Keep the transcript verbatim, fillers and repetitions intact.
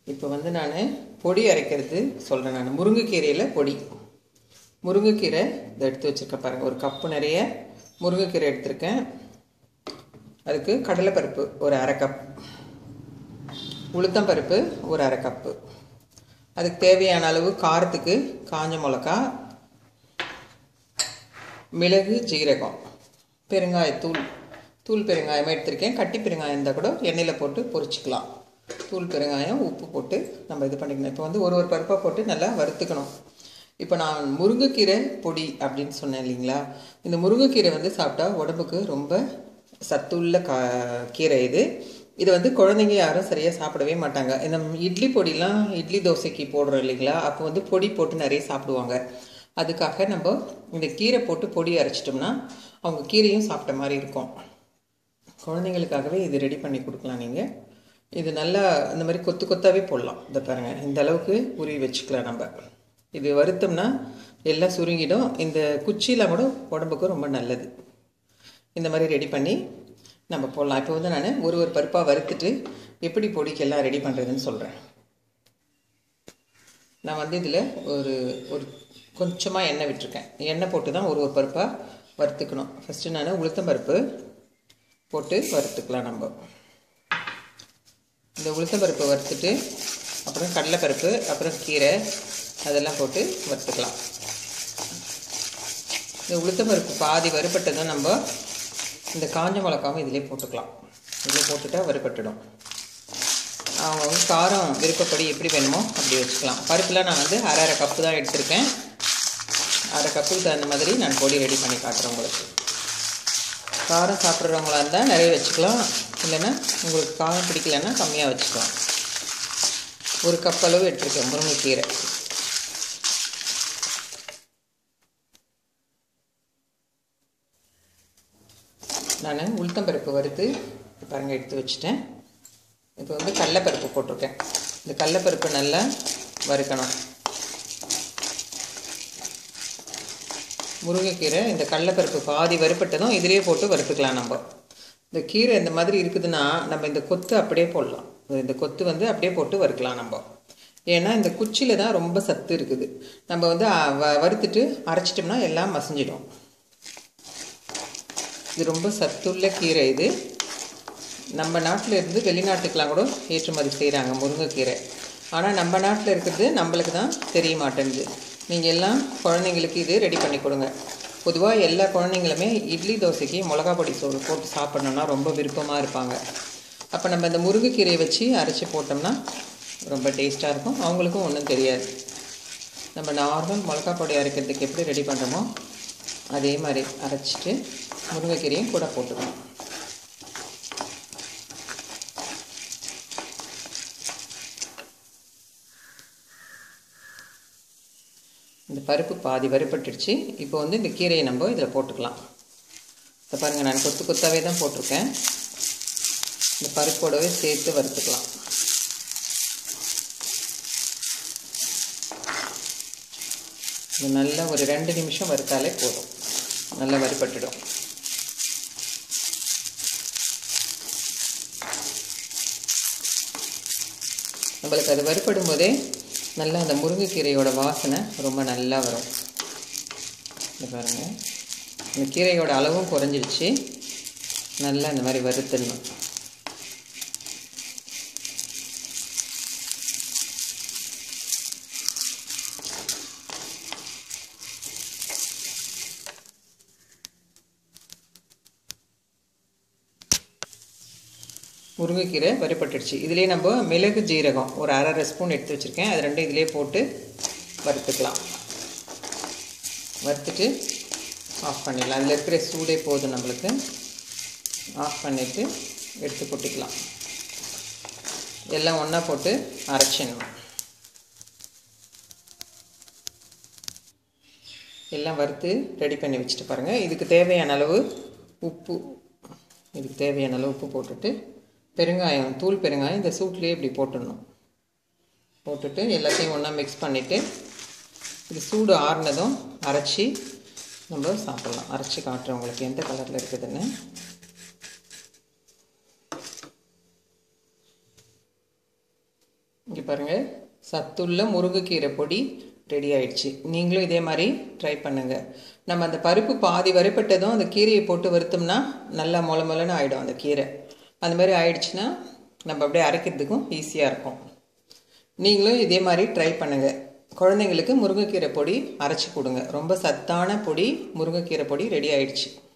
இப்போ வந்து நான் பொடி அரைக்கிறது சொல்கிறேன். நான் முருங்கைக்கீரையில் பொடி முருங்கைக்கீரை இதை எடுத்து வச்சுருக்கேன் பாருங்கள். ஒரு கப்பு நிறைய முருங்கைக்கீரை எடுத்திருக்கேன். அதுக்கு கடலைப்பருப்பு ஒரு அரை கப், உளுத்தம்பருப்பு ஒரு அரை கப்பு, அதுக்கு தேவையான அளவு காரத்துக்கு காஞ்ச மிளகா, மிளகு, ஜீரகம், பெருங்காயத்தூள், தூள் பெருங்காயமாக எடுத்திருக்கேன். கட்டி பெருங்காயம் இருந்தால் கூட எண்ணெயில் போட்டு பொரிச்சிக்கலாம். தூள் பெருங்காயம், உப்பு போட்டு நம்ம இது பண்ணிக்கணும். இப்போ வந்து ஒரு ஒரு பருப்பாக போட்டு நல்லா வறுத்துக்கணும். இப்போ நான் முருங்கைக்கீரை பொடி அப்படின்னு சொன்னேன் இல்லைங்களா. இந்த முருங்கைக்கீரை வந்து சாப்பிட்டா உடம்புக்கு ரொம்ப சத்துள்ள கா கீரை இது. இது வந்து குழந்தைங்க யாரும் சரியாக சாப்பிடவே மாட்டாங்க. இந்த இட்லி பொடிலாம் இட்லி தோசைக்கு போடுறோம் இல்லைங்களா, அப்போ வந்து பொடி போட்டு நிறைய சாப்பிடுவாங்க. அதுக்காக நம்ம இந்த கீரை போட்டு பொடி அரைச்சிட்டோம்னா அவங்க கீரையும் சாப்பிட்ட மாதிரி இருக்கும். குழந்தைங்களுக்காகவே இது ரெடி பண்ணி கொடுக்கலாம். நீங்கள் இது நல்லா இந்த மாதிரி கொத்து கொத்தாவே போடலாம். இதை பாருங்கள், இந்த அளவுக்கு உருவி வச்சுக்கலாம். நம்ம இது வறுத்தோம்னா எல்லாம் சுருங்கிடும். இந்த குச்சியெலாம் கூட உடம்புக்கு ரொம்ப நல்லது. இந்த மாதிரி ரெடி பண்ணி நம்ம போடலாம். இப்போ வந்து நான் ஒரு ஒரு பருப்பாக வறுத்துட்டு எப்படி பொடிக்கெல்லாம் ரெடி பண்ணுறதுன்னு சொல்கிறேன். நான் வந்து இதில் ஒரு ஒரு கொஞ்சமாக எண்ணெய் விட்டுருக்கேன். எண்ணெய் போட்டு தான் ஒரு ஒரு பருப்பாக வறுத்துக்கணும். ஃபஸ்ட்டு நான் உளுத்தம்பருப்பு போட்டு வறுத்துக்கலாம். நம்ம இந்த உளுத்தம்பருப்பை வறுத்துட்டு அப்புறம் கடலைப்பருப்பு, அப்புறம் கீரை அதெல்லாம் போட்டு வறுத்துக்கலாம். இந்த உளுத்தம்பருப்பு பாதி வறுபட்டதும் நம்ம இந்த காஞ்ச மிளகாவும் இதிலே போட்டுக்கலாம். இதில் போட்டுட்டா வறுபட்டுடும். அவங்க வந்து காரம் விருப்பப்படி எப்படி வேணுமோ அப்படி வச்சுக்கலாம். பருப்புலாம் நான் வந்து அரை அரை கப்பு தான் எடுத்திருக்கேன். அரை கப்புக்கு தகுந்த மாதிரி நான் பொடி ரெடி பண்ணி காட்டுறேன் உங்களுக்கு. காரம் சாப்பிட்றவங்களா இருந்தால் நிறைய வச்சுக்கலாம், இல்லைன்னா உங்களுக்கு காரம் பிடிக்கலைன்னா கம்மியாக வச்சுக்கலாம். ஒரு கப் அளவு எடுத்துருக்கேன் முருங்கைக்கீரை. நான் உளுத்தம்பருப்பு வறுத்து பாருங்கள் எடுத்து வச்சுட்டேன். இப்போ வந்து கடலைப்பருப்பு போட்டிருக்கேன். இந்த கடலைப்பருப்பு நல்லா வறுக்கணும். முருங்கைக்கீரை இந்த கடலைப்பருப்பு பாதி வறுப்பட்டதும் இதிலே போட்டு வறுத்துக்கலாம். நம்ம இந்த கீரை இந்த மாதிரி இருக்குதுன்னா நம்ம இந்த கொத்து அப்படியே போடலாம். இந்த கொத்து வந்து அப்படியே போட்டு வறுக்கலாம் நம்ம. ஏன்னா இந்த குச்சியில் தான் ரொம்ப சத்து இருக்குது. நம்ம வந்து வறுத்துட்டு அரைச்சிட்டோம்னா எல்லாம் மசிஞ்சிடும். இது ரொம்ப சத்துள்ள கீரை. இது நம்ம நாட்டில் இருந்து வெளிநாட்டுக்கெலாம் கூட ஏற்றுமதி செய்கிறாங்க முருங்கைக்கீரை. ஆனால் நம்ம நாட்டில் இருக்கிறது நம்மளுக்கு தான் தெரிய மாட்டேங்குது. நீங்கள் எல்லாம் குழந்தைங்களுக்கு இது ரெடி பண்ணி கொடுங்க. பொதுவாக எல்லா குழந்தைங்களுமே இட்லி தோசைக்கு மிளகா பொடி சோறு போட்டு சாப்பிட்ணுன்னா ரொம்ப விருப்பமாக இருப்பாங்க. அப்போ நம்ம இந்த முருங்கைக்கீரையை வச்சு அரைச்சி போட்டோம்னா ரொம்ப டேஸ்ட்டாக இருக்கும். அவங்களுக்கும் ஒன்றும் தெரியாது. நம்ம நார்மல் மிளகா பொடி அரைக்கிறதுக்கு எப்படி ரெடி பண்ணுறோமோ அதே மாதிரி அரைச்சிட்டு முருங்கைக்கீரையும் கூட போட்டுக்கணும். இந்த பருப்பு பாதி வறுபட்டுடுச்சு. இப்போ வந்து இந்த கீரையை நம்ம இதில் போட்டுக்கலாம். இப்போ பாருங்கள், நான் கொத்து கொத்தாவே தான் போட்டிருக்கேன். இந்த பருப்போடவே சேர்த்து வறுத்துக்கலாம். இது நல்லா ஒரு ரெண்டு நிமிஷம் வறுத்தாலே போதும், நல்லா வறுபட்டுடும். நம்மளுக்கு அது வறுபடும் போதே நல்லா அந்த முருங்கைக்கீரையோட வாசனை ரொம்ப நல்லா வரும். இது பாருங்கள், இந்த கீரையோட அளவும் குறைஞ்சிடுச்சு. நல்லா இந்த மாதிரி வறுத்துடணும். முருங்கைக்கீரை வறுபட்டுடுச்சு. இதிலே நம்ம மிளகு, ஜீரகம் ஒரு அரை அரை ஸ்பூன் எடுத்து வச்சுருக்கேன். அது ரெண்டும் இதிலே போட்டு வறுத்துக்கலாம். வறுத்துட்டு ஆஃப் பண்ணிடலாம். அதில் இருக்கிற சூடே போதும் நம்மளுக்கு. ஆஃப் பண்ணிவிட்டு எடுத்து கொட்டிக்கலாம். எல்லாம் ஒன்றா போட்டு அரைச்சிடணும். எல்லாம் வறுத்து ரெடி பண்ணி வச்சுட்டு பாருங்கள். இதுக்கு தேவையான அளவு உப்பு இதுக்கு தேவையான அளவு உப்பு போட்டுட்டு பெருங்காயம், தூள் பெருங்காயம் இந்த சூட்லேயே இப்படி போட்டுடணும். போட்டுட்டு எல்லாத்தையும் ஒன்றா மிக்ஸ் பண்ணிவிட்டு இது சூடு ஆறுனதும் அரைச்சி நம்ம சாப்பிட்லாம். அரைச்சி காட்டுறேன் உங்களுக்கு எந்த கலரில் இருக்குதுன்னு. இங்கே பாருங்கள், சத்துள்ள முருங்கைக்கீரை பொடி ரெடி ஆயிடுச்சு. நீங்களும் இதே மாதிரி ட்ரை பண்ணுங்கள். நம்ம அந்த பருப்பு பாதி வறுப்பட்டதும் அந்த கீரையை போட்டு வறுத்தோம்னா நல்லா மொள மொளன்னு ஆகிடும் அந்த கீரை. அந்த மாதிரி ஆயிடுச்சுன்னா நம்ம அப்படியே அரைக்கிறதுக்கும் ஈஸியாக இருக்கும். நீங்களும் இதே மாதிரி ட்ரை பண்ணுங்கள். குழந்தைங்களுக்கு முருங்கைக்கீரை பொடி அரைச்சி கொடுங்க. ரொம்ப சத்தான பொடி முருங்கைக்கீரை பொடி ரெடி ஆயிடுச்சு.